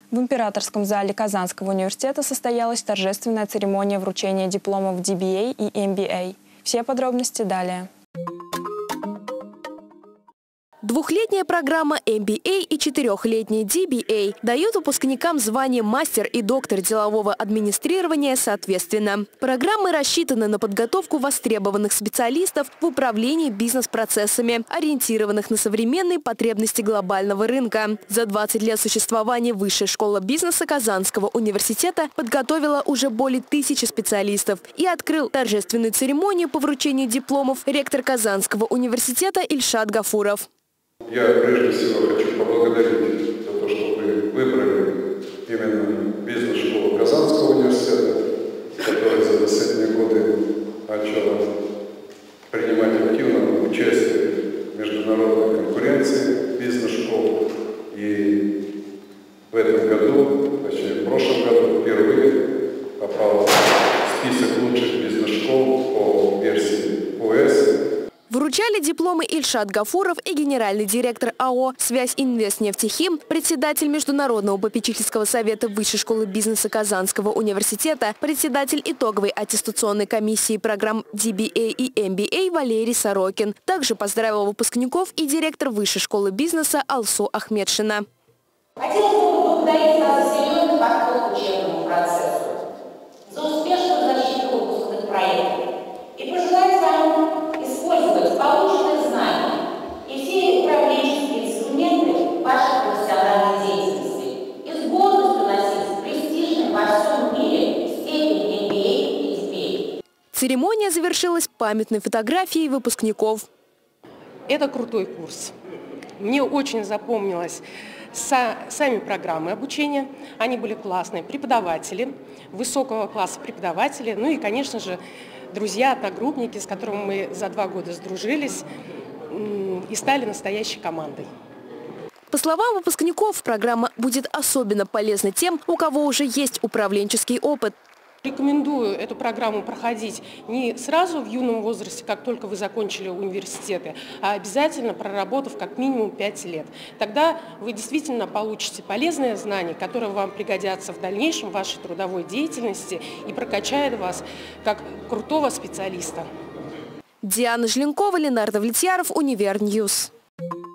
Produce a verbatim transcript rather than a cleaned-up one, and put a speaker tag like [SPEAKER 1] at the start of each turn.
[SPEAKER 1] В императорском зале Казанского университета состоялась торжественная церемония вручения дипломов ди би эй и эм би эй. Все подробности далее.
[SPEAKER 2] Двухлетняя программа эм би эй и четырехлетняя ди би эй дают выпускникам звания мастер и доктор делового администрирования соответственно. Программы рассчитаны на подготовку востребованных специалистов в управлении бизнес-процессами, ориентированных на современные потребности глобального рынка. За двадцать лет существования Высшая школа бизнеса Казанского университета подготовила уже более тысячи специалистов и открыл торжественную церемонию по вручению дипломов ректор Казанского университета Ильшат Гафуров.
[SPEAKER 3] Я прежде всего хочу поблагодарить за то, что вы выбрали именно бизнес-школу Казанского университета, которая за последние годы начала принимать активное участие в международной конкуренции бизнес-школ. И в этом году, точнее в прошлом году, впервые попал в список лучших бизнес-школ по версии о эс.
[SPEAKER 2] Вручали дипломы Ильшат Гафуров и генеральный директор а о «Связь Инвестнефтехим», председатель Международного попечительского совета Высшей школы бизнеса Казанского университета, председатель итоговой аттестационной комиссии программ ди би эй и эм би эй Валерий Сорокин. Также поздравил выпускников и директор Высшей школы бизнеса Алсу Ахмедшина.
[SPEAKER 4] Хотелось бы поблагодарить вас за серьезный подход к учебному процессу, за успешную защиту выпускных проектов и пожелать вам использовать полученные знания и все управленческие инструменты вашей профессиональной деятельности и с гордостью носить престижный во всем мире степень эм би эй и ди би эй.
[SPEAKER 2] Церемония завершилась памятной фотографией выпускников.
[SPEAKER 5] Это крутой курс. Мне очень запомнилось сами программы обучения. Они были классные, преподаватели, высокого класса преподаватели, ну и, конечно же, друзья, одногруппники, с которыми мы за два года сдружились и стали настоящей командой.
[SPEAKER 2] По словам выпускников, программа будет особенно полезна тем, у кого уже есть управленческий опыт.
[SPEAKER 5] Рекомендую эту программу проходить не сразу в юном возрасте, как только вы закончили университеты, а обязательно проработав как минимум пять лет. Тогда вы действительно получите полезные знания, которые вам пригодятся в дальнейшем в вашей трудовой деятельности и прокачают вас как крутого специалиста.
[SPEAKER 2] Диана Желенкова, Ленардо Влетьяров, Универньюз.